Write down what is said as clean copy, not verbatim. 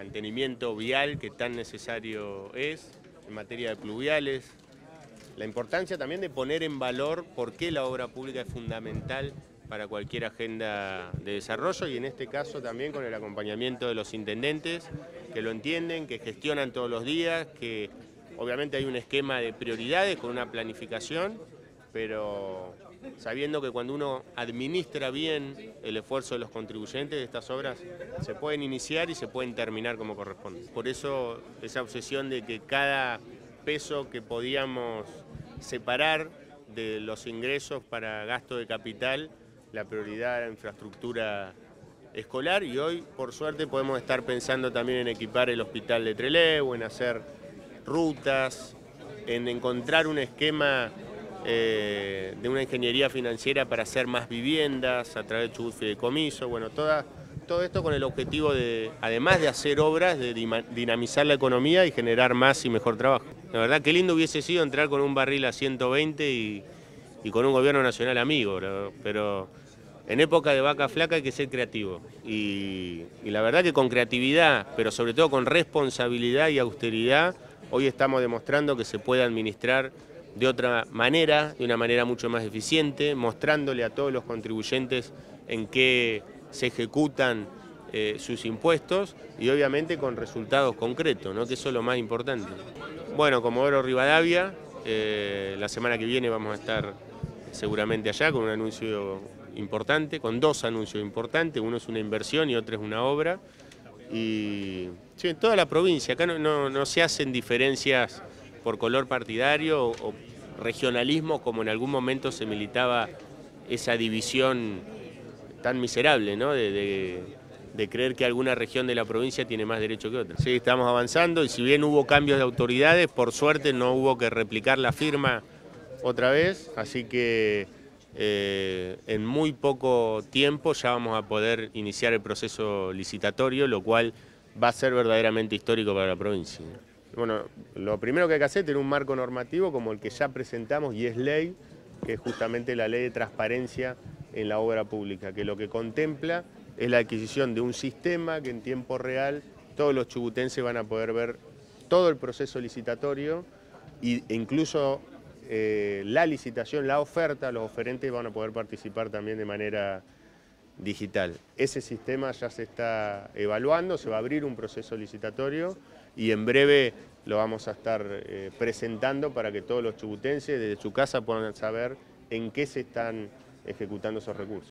mantenimiento vial que tan necesario es, en materia de pluviales, la importancia también de poner en valor por qué la obra pública es fundamental para cualquier agenda de desarrollo y en este caso también con el acompañamiento de los intendentes que lo entienden, que gestionan todos los días, que obviamente hay un esquema de prioridades con una planificación, pero sabiendo que cuando uno administra bien el esfuerzo de los contribuyentes, estas obras se pueden iniciar y se pueden terminar como corresponde. Por eso esa obsesión de que cada peso que podíamos separar de los ingresos para gasto de capital, la prioridad era la infraestructura escolar y hoy, por suerte, podemos estar pensando también en equipar el hospital de Trelew, en hacer rutas, en encontrar un esquema de una ingeniería financiera para hacer más viviendas a través de Chubut Fideicomiso, bueno, todo esto con el objetivo de, además de hacer obras, de dinamizar la economía y generar más y mejor trabajo. La verdad, qué lindo hubiese sido entrar con un barril a 120 y con un gobierno nacional amigo, pero en época de vaca flaca hay que ser creativo. Y la verdad que con creatividad, pero sobre todo con responsabilidad y austeridad, hoy estamos demostrando que se puede administrar de otra manera, de una manera mucho más eficiente, mostrándole a todos los contribuyentes en qué se ejecutan sus impuestos y obviamente con resultados concretos, ¿no? Que eso es lo más importante. Bueno, Comodoro Rivadavia, la semana que viene vamos a estar seguramente allá con un anuncio importante, con dos anuncios importantes, uno es una inversión y otro es una obra. Y sí, en toda la provincia, acá no se hacen diferencias por color partidario o regionalismo como en algún momento se militaba esa división tan miserable, ¿no? de creer que alguna región de la provincia tiene más derecho que otra. Sí, estamos avanzando y si bien hubo cambios de autoridades, por suerte no hubo que replicar la firma otra vez, así que en muy poco tiempo ya vamos a poder iniciar el proceso licitatorio, lo cual va a ser verdaderamente histórico para la provincia. Bueno, lo primero que hay que hacer es tener un marco normativo como el que ya presentamos y es ley, que es justamente la ley de transparencia en la obra pública, que lo que contempla es la adquisición de un sistema que en tiempo real todos los chubutenses van a poder ver todo el proceso licitatorio e incluso la licitación, la oferta, los oferentes van a poder participar también de manera digital. Ese sistema ya se está evaluando, se va a abrir un proceso licitatorio y en breve lo vamos a estar presentando para que todos los chubutenses desde su casa puedan saber en qué se están ejecutando esos recursos.